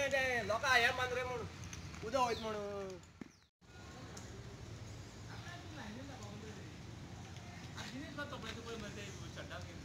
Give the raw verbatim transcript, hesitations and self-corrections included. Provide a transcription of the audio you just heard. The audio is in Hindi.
म्हणे ते लोक आया मांद्रे म्हणून उदक वयत म्हणून तो